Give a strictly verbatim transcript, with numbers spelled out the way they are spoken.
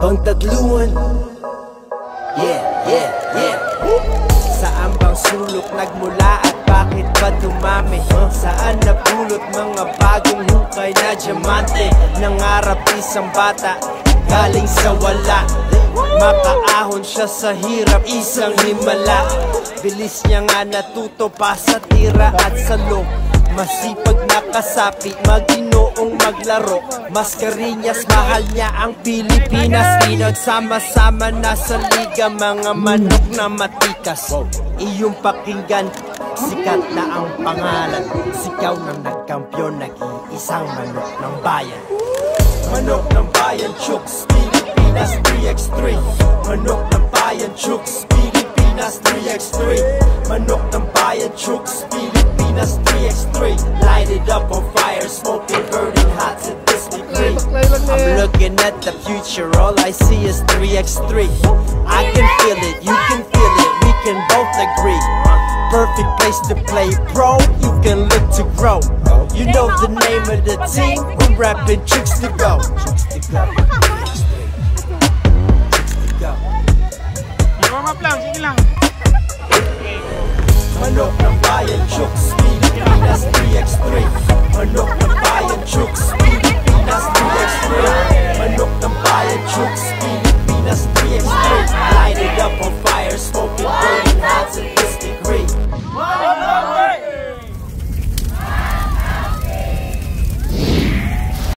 Pangtagluan. Yeah, yeah, yeah. Saan bang sulok nagmula at bakit ba dumami? Saan napulot mga bagong hukay na diamante? Nangarap isang bata galing sa wala, makaahon siya sa hirap, isang himala. Bilis niya nga natuto pa sa tira at sa loob. Masipag na kasapi, maginoong maglaro. Mascarinas, mahal niya ang Pilipinas. Pinagsama-sama na sa liga, mga manok na matikas. Iyong pakinggan, sikat na ang pangalan. Sikaw ng nagkampiyon, nag-iisang manok ng bayan. Manok ng bayan, Chooks, Pilipinas three by three. Manok ng bayan, Chooks, Pilipinas three by three. Manok ng bayan, Chooks, Pilipinas three by three. Light it up on fire, smoking, burning hot to this degree. I'm looking at the future, all I see is three by three. I can feel it, you can feel it, we can both agree. Perfect place to play pro, you can look to grow. You know the name of the team, we're rapping Chooks to go. Chooks to go. Chooks to go. Warm-up lang, sige lang. Manok ng bayan, Chooks, Pilipinas three by three. Manok ng bayan, Chooks, Pilipinas three by three. Manok ng bayan, Chooks,